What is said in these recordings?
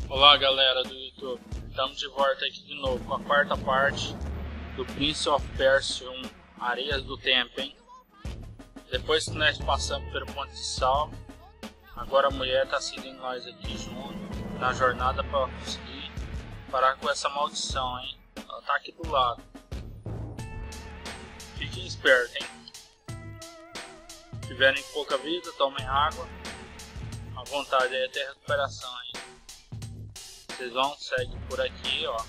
Olá galera do YouTube, estamos de volta aqui de novo com a quarta parte do Prince of Persia 1, Areias do Tempo, hein? Depois que nós passamos pelo ponto de salvo, agora a mulher está seguindo nós aqui junto, na jornada para conseguir parar com essa maldição, hein? Ela tá aqui do lado. Fiquem espertos, hein? Se tiverem pouca vida, tomem água. À vontade aí até recuperação, hein? Vocês vão, segue por aqui, ó.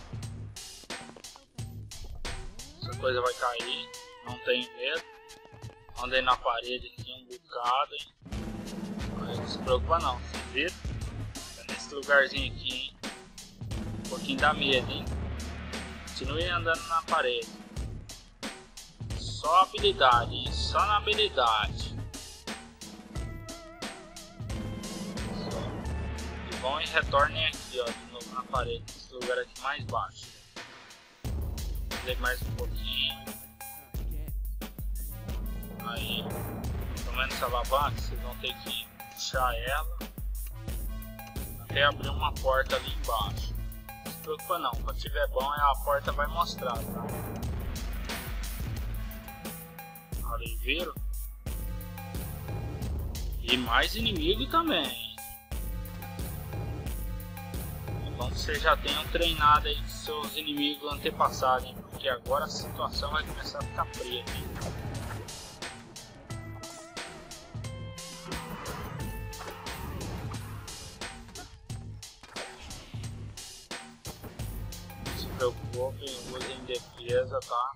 Essa coisa vai cair, não tem medo. Andei na parede aqui um bocado, hein. Não se preocupa não, vocês viram? É nesse lugarzinho aqui, hein. Um pouquinho dá medo, hein. Continue andando na parede. Só habilidade, hein. Só na habilidade. E vão e retornem aqui, ó. Na parede, esse lugar aqui mais baixo. Dei mais um pouquinho. Aí, tomando essa alavanca, vocês vão ter que puxar ela até abrir uma porta ali embaixo. Não se preocupa não, quando tiver bom a porta vai mostrar, tá? Ali, viram? E mais inimigo também. Então vocês já tenham treinado aí com seus inimigos antepassados, hein? Porque agora a situação vai começar a ficar preta, hein? Não se preocupem, usem defesa, tá?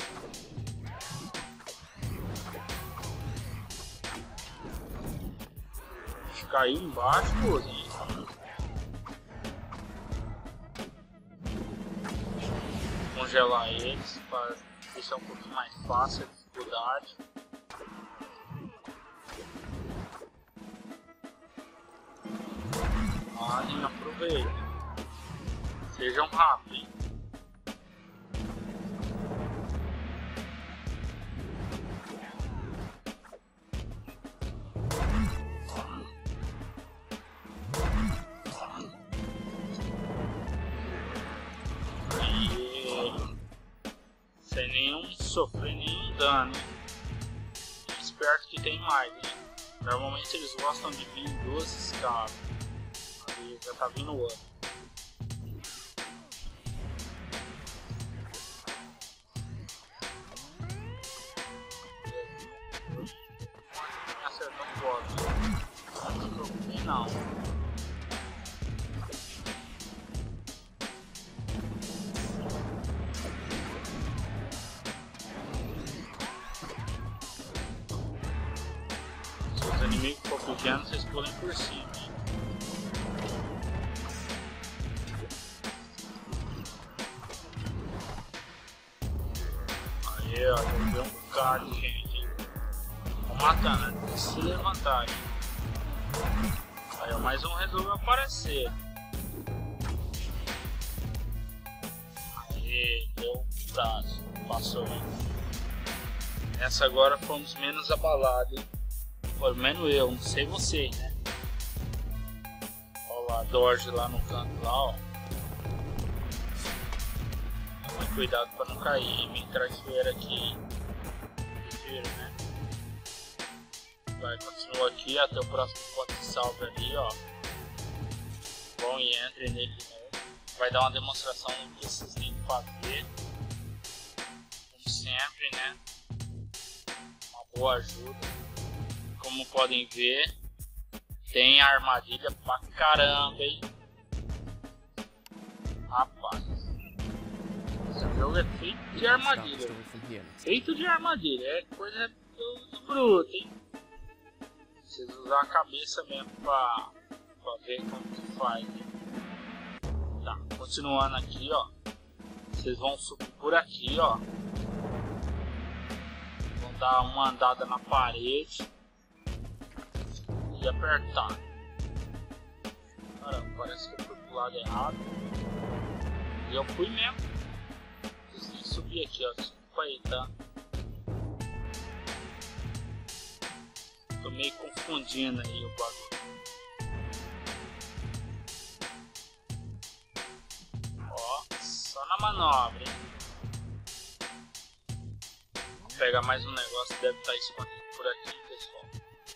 Se cair embaixo, usem. Congelar eles para deixar um pouquinho mais fácil a dificuldade. Mas aproveitem, sejam rápidos, hein? Sem sofrer nenhum dano, hein? Esperto que tem mais, hein? Normalmente eles gostam de vir em duas escalas. Ali já tá vindo outro. Me acertou um golpe. Não se preocupe não. Inimigo for pequeno, vocês pulem por cima, hein? Aí, ó, eu vi um bocado de gente, hein? Vou matando, né? Tem que se levantar, hein? Aí, ó, mais um resolveu aparecer. Aí, deu um braço, passou, hein? Essa agora fomos menos abalados, hein? Pelo menos eu, não sei vocês, né? Olha lá, Dodge lá no canto, lá, ó. Tome cuidado para não cair, me traiçoeira aqui. Viram, né? Vai, continua aqui até o próximo ponto de salve ali, ó. Vão e entrem nele de novo. Vai dar uma demonstração do que vocês têm que fazer. Como sempre, né? Uma boa ajuda. Como podem ver, tem armadilha pra caramba, hein? Rapaz, esse jogo é feito de armadilha. Feito de armadilha, é coisa do bruto, hein? Vocês usar a cabeça mesmo pra ver como que faz, hein? Tá, continuando aqui, ó. Vocês vão subir por aqui, ó. Vão dar uma andada na parede. E apertar. Caramba, parece que eu fui pro lado errado. E eu fui mesmo. Preciso subir aqui, ó. Desculpa aí, tá? Tô meio confundindo aí o bagulho. manobra, hein? Vou pegar mais um negócio, deve estar escondido por aqui, pessoal.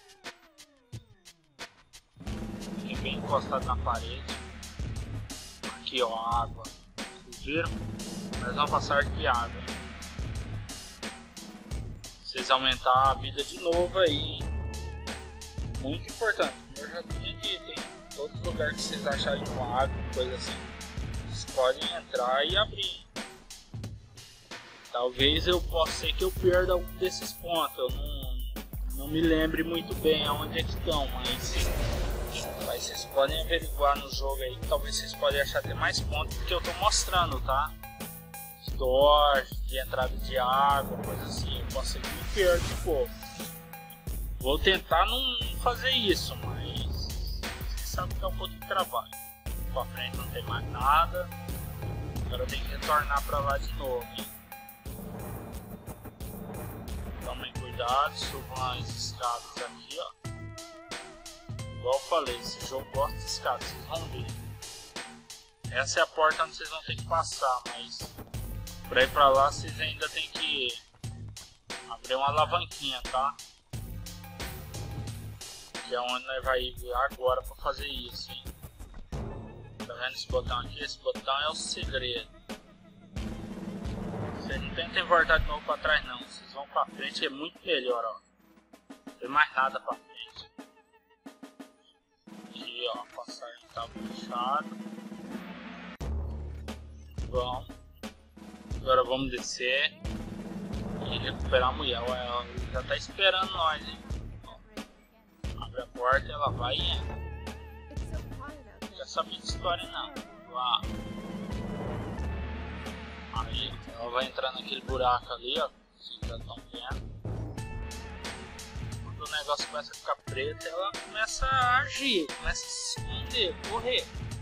Fiquei bem encostado na parede. Aqui ó, água. Vocês viram? Mais uma passagem de água. Vocês aumentar a vida de novo aí. Muito importante. Eu já tinha dito, hein? Todos os lugares que vocês acharem com água, coisa assim, vocês podem entrar e abrir. Talvez eu possa ser que eu perda algum desses pontos. Eu não me lembre muito bem aonde é que estão, mas vocês podem averiguar no jogo aí. Talvez vocês podem achar até mais pontos do que eu tô mostrando, tá? Storage, de entrada de água, coisa assim. Eu posso ser que me perda um pouco. Vou tentar não fazer isso, mas vocês sabem que é um pouco de trabalho. Pra frente não tem mais nada. Agora eu tenho que retornar pra lá de novo, hein? Tomem cuidado, subam as escadas aqui, ó. Igual eu falei, esse jogo gosta de escadas, vocês vão ver. Essa é a porta onde vocês vão ter que passar, mas pra ir pra lá vocês ainda tem que abrir uma alavanquinha, tá? Que é onde nós vai ir agora para fazer isso, hein? Tá vendo esse botão aqui? Esse botão é o segredo. Vocês não tentem voltar de novo para trás não. Vocês vão para frente, é muito melhor, ó. Não tem mais nada para frente. Aqui, ó, a passagem tá fechada. Bom. Agora vamos descer e recuperar a mulher. Ela já tá esperando nós, hein? Abre a porta e ela vai e entra. Já sabia de história não. Lá. Aí ela vai entrar naquele buraco ali, ó. Vocês já estão vendo. Quando o negócio começa a ficar preto, ela começa a agir, começa a se esconder, correr.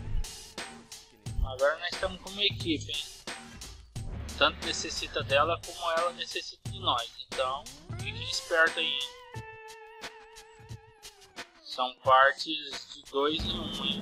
Agora nós estamos com uma equipe, hein? Tanto necessita dela como ela necessita de nós. Então, fiquem espertos aí, hein? São partes de 2 em 1, hein?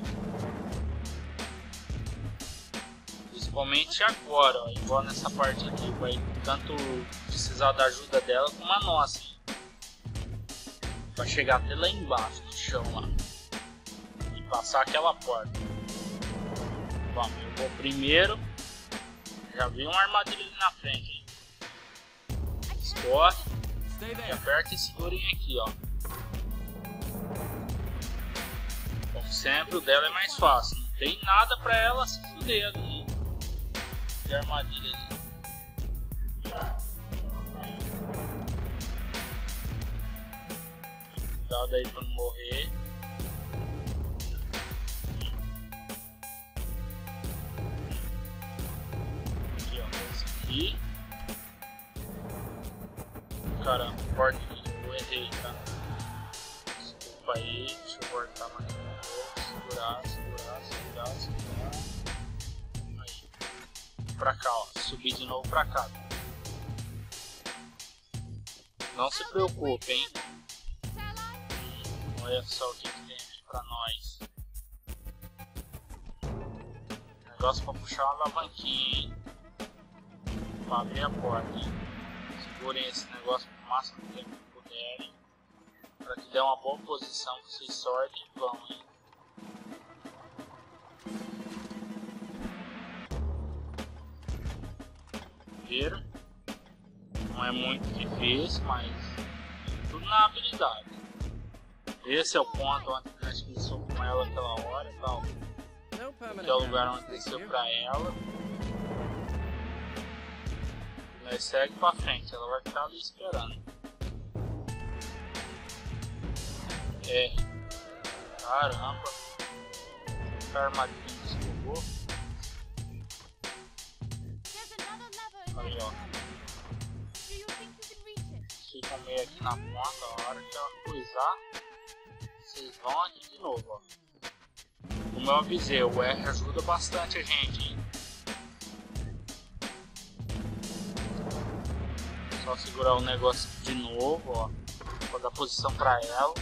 Principalmente agora, ó, igual nessa parte aqui, vai tanto precisar da ajuda dela como a nossa, hein? Vai chegar até lá embaixo, no chão lá, e passar aquela porta. Bom, eu vou primeiro. Já vi uma armadilha ali na frente, hein? Escorre, e aperta e segurem aqui, ó. Como sempre, o dela é mais fácil. Não tem nada pra ela se fuder ali. De armadilha ali. Cuidado aí pra não morrer. Aqui, ó. Esse aqui. Caramba, porta aqui. Eu errei, tá? Desculpa aí. Deixa eu voltar mais um pouco. Segurar. Aí. Pra cá, ó. Subir de novo pra cá. Não se preocupe, hein? Olha só o que tem aqui pra nós. Negócio pra puxar uma alavanquinha, hein? Pra abrir a porta, hein? Segurem esse negócio pro máximo tempo que puderem. Pra que dê uma boa posição, vocês sortem e vão, hein? Viram? Não é muito difícil, mas tudo na habilidade. Esse é o ponto onde a gente começou com ela aquela hora e tal. Aqui é o lugar onde desceu pra ela. E nós segue pra frente, ela vai ficar ali esperando. É. Caramba. A armadilha desligou. Aí, ó. Ficam meio aqui na ponta, a hora que ela coisar, vocês vão aqui de novo, ó. Como eu avisei, o R ajuda bastante a gente, hein? Só segurar o negócio de novo, ó. Vou dar posição pra ela.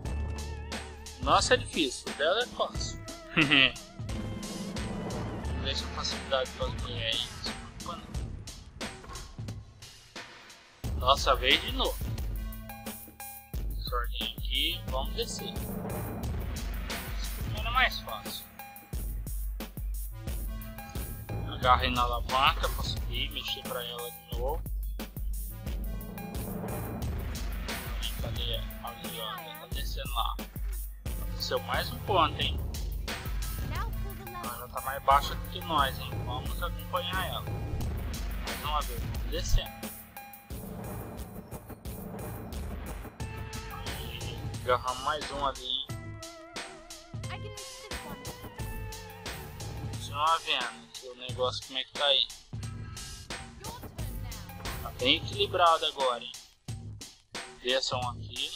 Nossa, é difícil, o dela é fácil. Vamos ver mesma facilidade com as mulheres. Desculpa, não. Nossa vez de novo. Sorteio aqui, vamos descer. Esse primeiro é mais fácil. Agarrei na alavanca para subir, mexer para ela de novo. Cadê? Ali, ó, tá descendo lá. Desceu mais um ponto, hein? Ela tá mais baixa do que nós, hein? Vamos acompanhar ela. Mais uma vez, vamos descendo. Aí, agarramos mais um ali. Continua vendo o negócio como é que tá aí. Tá bem equilibrado agora, hein? Desçam aqui.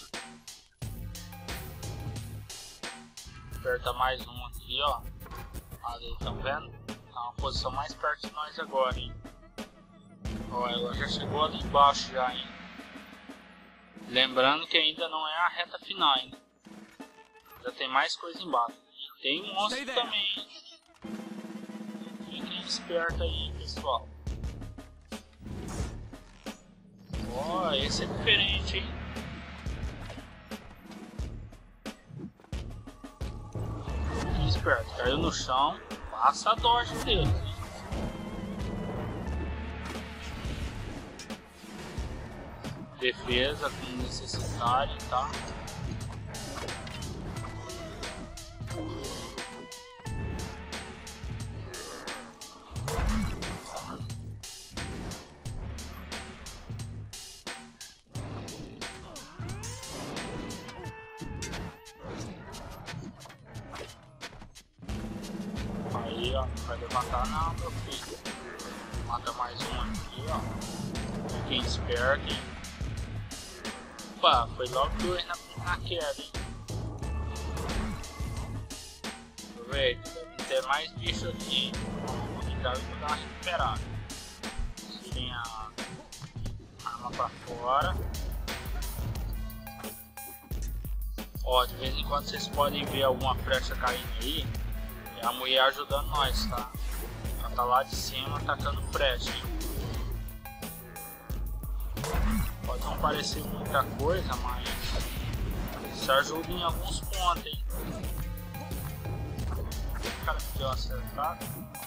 Aperta mais um aqui, ó. Ali, estão vendo? Tá uma posição mais perto de nós agora, hein? Ó, ela já chegou ali embaixo já, hein? Lembrando que ainda não é a reta final ainda. Já tem mais coisa embaixo. E tem um monstro também. Fiquem espertos aí, pessoal. Ó, esse é diferente, hein? Fiquem espertos. Caiu no chão. Passa a dodge dele. Defesa como necessário, tá? Aí, ó, não vai levantar não, meu filho. Mata mais um aqui, ó. Fiquem espertos, hein? Opa, foi logo dois na queda, hein? Aproveita, deve ter mais bicho aqui. Vamos tentar dar uma recuperada. Tirem a arma pra fora. Ó, de vez em quando vocês podem ver alguma flecha caindo aí. É a mulher ajudando nós, tá? Ela tá lá de cima atacando flecha, hein? Pode não parecer muita coisa, mas isso ajuda em alguns pontos, hein? O cara que deu acertado.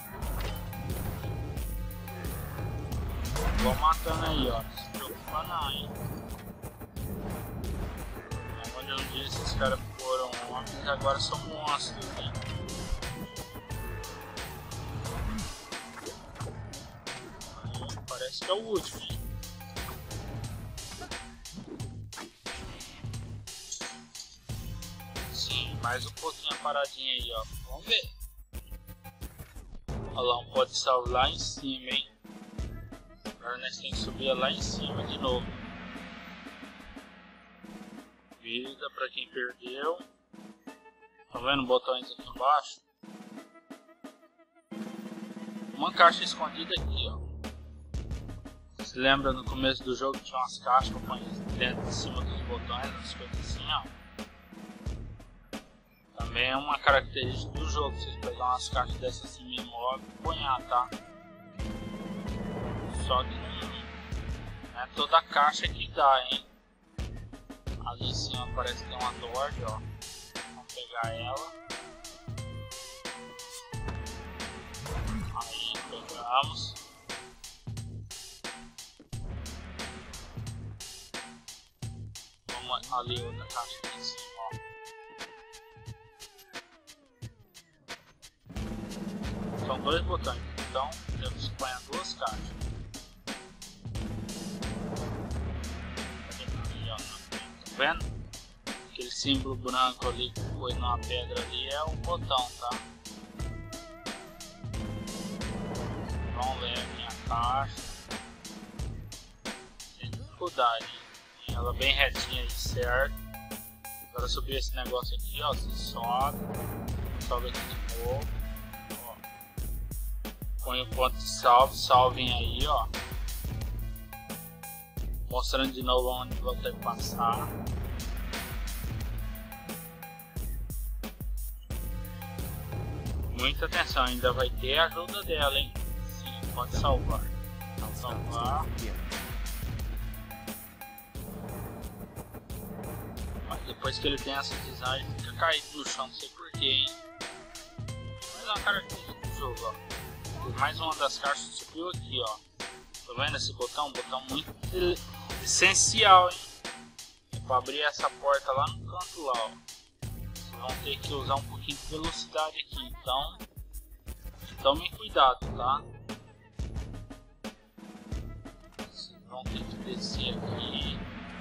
Vou matando aí, ó. Não se preocupa não, hein? Onde um dia esses caras foram homens, agora são monstros, hein? Aí, parece que é o último, hein? Mais um pouquinho a paradinha aí, ó. Vamos ver. Olha lá, um pó de sal lá em cima, hein. Agora nós temos que subir lá em cima de novo. Vida pra quem perdeu. Tá vendo botões aqui embaixo? Uma caixa escondida aqui, ó. Se lembra no começo do jogo tinha umas caixas que eu ponho dentro de cima dos botões, umas coisas assim, ó. Também é uma característica do jogo, vocês pegar umas caixas dessas assim mesmo logo e ponhar, tá? Só que não é toda a caixa que dá, hein? Ali em cima parece que tem uma dodge, ó. Vamos pegar ela. Aí, pegamos. Vamos ali outra caixa aqui em cima, ó. São dois botões, então temos que pôr duas caixas. Tá vendo? Aquele símbolo branco ali que foi numa pedra ali é o botão, tá? Vamos ver a minha caixa. Sem dificuldade. Ela bem retinha aí, certo? Agora subir esse negócio aqui, ó. Você sobe. Sobe aqui de novo. Põe o ponto de salve, salvem aí, ó. Mostrando de novo onde vou ter que passar. Muita atenção, ainda vai ter a ajuda dela, hein? Sim, pode salvar. Salvar. Mas depois que ele tem essa visão, ele fica caído no chão, não sei porquê, hein? Mas é uma característica do jogo, ó. Mais uma das caixas subiu aqui, ó. Tá vendo esse botão? Um botão muito essencial, hein? É pra abrir essa porta lá no canto lá, ó. Vocês vão ter que usar um pouquinho de velocidade aqui, então tomem cuidado, tá? Vocês vão ter que descer aqui.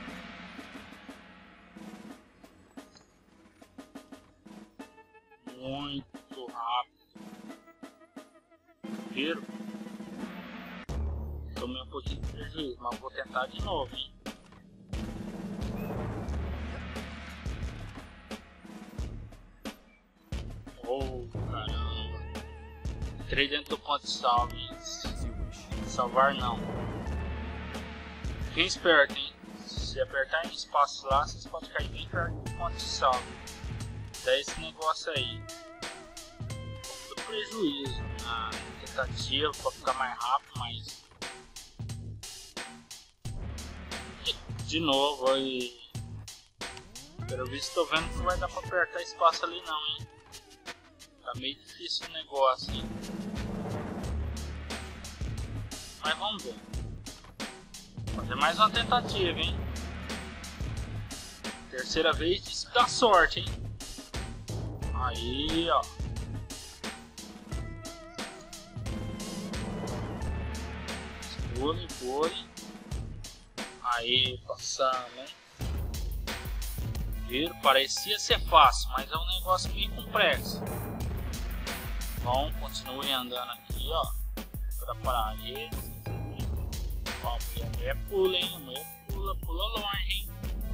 Muito rápido. Viram? Tomei um pouquinho de prejuízo, mas vou tentar de novo, hein? Oh, caramba. Entrei dentro do ponto de salve, hein? Salvar não. Fiquem espertos, hein? Se apertar em espaço lá, vocês podem cair bem perto do ponto de salve. Dá esse negócio aí. Um prejuízo na tentativa para ficar mais rápido, mas de novo aí. Pelo visto tô vendo que não vai dar para apertar espaço ali não, hein? Tá meio difícil o negócio, hein? Mas vamos ver. Vou fazer mais uma tentativa, hein? Terceira vez isso dá sorte, hein? Aí, ó. Pule, pule. Aí, passando, hein? Viram? Parecia ser fácil, mas é um negócio meio complexo. Bom, continue andando aqui, ó. Pra parede. Ó, a mulher pula, hein? A mulher pula, pula longe, hein?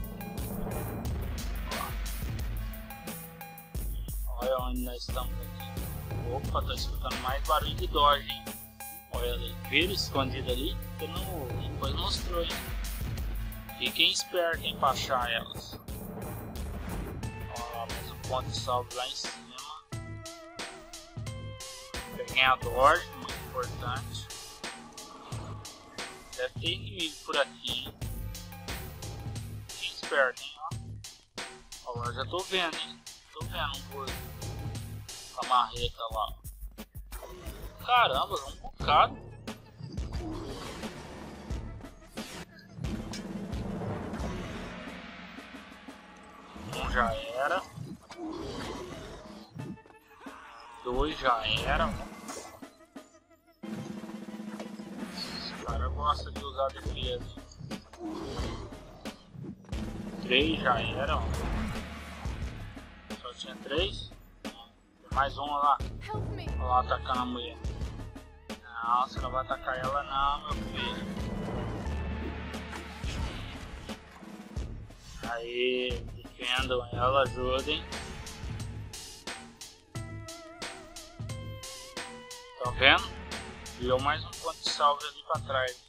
Olha onde nós estamos aqui. Opa, tô escutando mais barulho de Dodge, hein? Olha ali, viram escondido ali? Que não, depois mostrou, hein? Fiquem espertos, hein, pra achar elas. Ó, mais um ponto de salve lá em cima. Peguei a Dodge, muito importante. Deve ter inimigo por aqui, hein? Fiquem espertos, hein, ó. Ó, eu já tô vendo, hein? Tô vendo um gordo com a marreta lá. Caramba, um bocado. Um já era. Dois já era. Esse cara gosta de usar defesa. Três já era. Só tinha três. Tem mais uma lá. Olha lá atacando a mulher. Não, você não vai atacar ela não, meu filho. Aí, defendam ela, ajudem. Tá vendo? Deu mais um ponto de salve ali pra trás.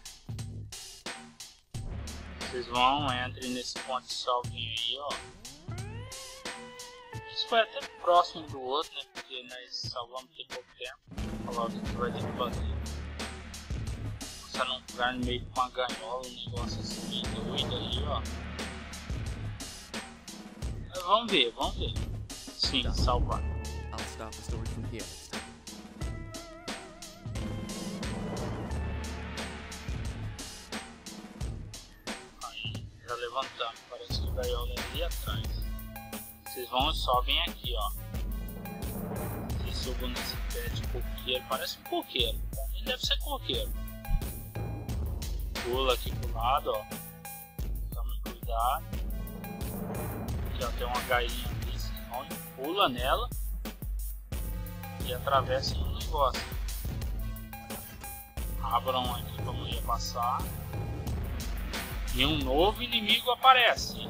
Vocês vão, entrem nesse ponto de salve aí, ó. Isso foi até próximo do outro, né? Porque nós salvamos tem pouco tempo. Olha lá o que vai ter que fazer. Passar num lugar no meio de uma ganhola, um negócio assim meio doido ali, ó. Mas vamos ver, vamos ver. Sim, salvar. Aí, já levantamos. Parece que a gaiola é ali atrás. Vocês vão e sobem aqui, ó. Vocês subam nesse pé de coqueiro. Parece um coqueiro. Ele deve ser coqueiro. Pula aqui pro lado, ó. Tome cuidado. Aqui, ó, tem uma galinha ali. Vocês vão e pula nela. E atravessam o negócio. Abram aqui pra mulher passar. E um novo inimigo aparece.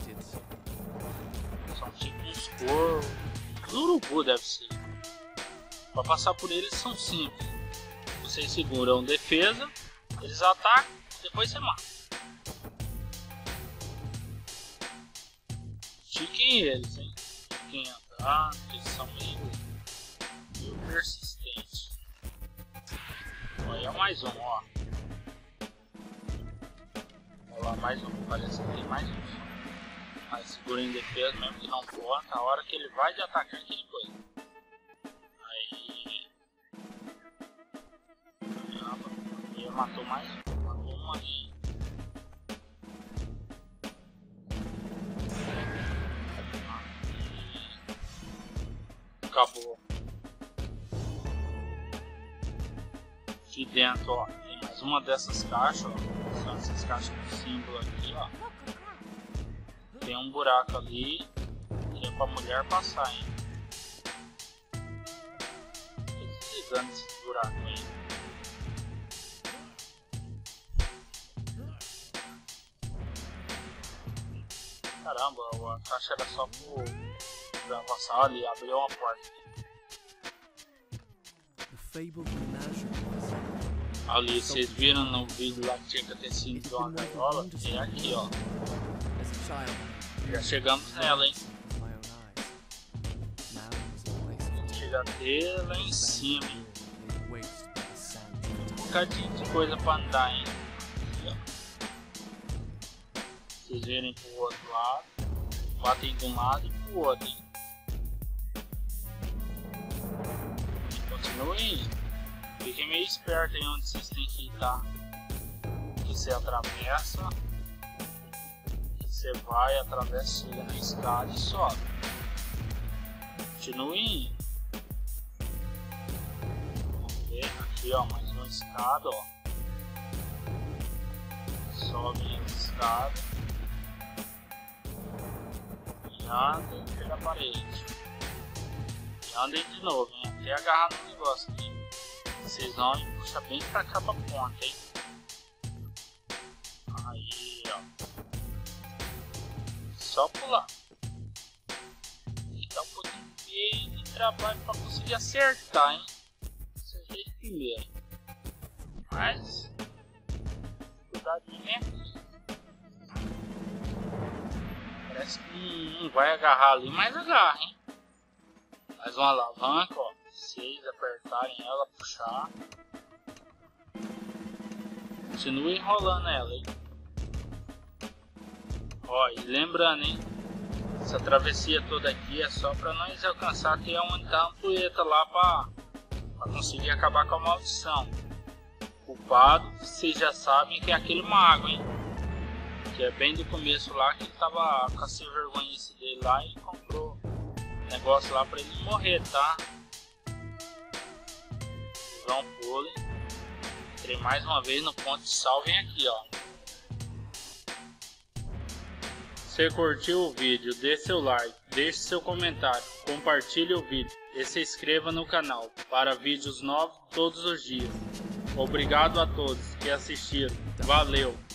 São tipo uns corvos. Urubu deve ser. Para passar por eles são simples. Vocês seguram defesa, eles atacam, depois você mata. Fiquem eles, hein? Fiquem andando, eles são meio persistente. Olha mais um, ó. Olha lá, mais um. Parece que tem mais um. Aí segura em defesa, mesmo que não conta. A hora que ele vai de atacar aquele coisa. Aí. Ele matou mais um. Matou um ali. Acabou. Aqui dentro, ó, tem mais uma dessas caixas, ó. São essas caixas com símbolo aqui, ó. Tem um buraco ali que é pra mulher passar, hein. Tô desligando esse buraco aí. Caramba, a caixa era só pra passar ali, abriu uma porta. Ali, vocês viram no vídeo lá que tinha que ter sido uma gaiola? É aqui, ó. Já chegamos nela, hein? Chega até lá em cima, hein? Um bocadinho de coisa pra andar, hein? Aqui, ó. Vocês verem pro outro lado. Batem de um lado e pro outro, hein? Continuem. Fiquem meio esperto aí onde vocês têm que ir, tá? Que você atravessa. Que você vai, atravessa, chega na escada e sobe. Continuem. Vamos ver aqui, ó, mais uma escada, ó. Sobe a escada. E andem pela parede. E andem de novo, hein? Até agarrar no negócio aqui. Vocês vão puxar bem pra cá pra ponta, hein? Aí, ó. Só pular. E dá um pouquinho de trabalho pra conseguir acertar, hein? Esse é o jeito primeiro. Mas cuidadinho, né? Parece que não vai agarrar ali, mas agarra, hein? Mais uma alavanca, ó. Vocês apertarem ela, puxar. Continue enrolando ela, hein? Ó, e lembrando, hein? Essa travessia toda aqui é só pra nós alcançar até onde tá a ampulheta lá pra conseguir acabar com a maldição. O culpado, vocês já sabem que é aquele mago, hein? Que é bem do começo lá, que ele tava com a sem vergonhice dele lá e comprou negócio lá pra ele morrer, tá? Vão, pulem. Entrei mais uma vez no ponto de salvo, vem aqui, ó. Se curtiu o vídeo, dê seu like, deixe seu comentário, compartilhe o vídeo e se inscreva no canal para vídeos novos todos os dias. Obrigado a todos que assistiram. Valeu!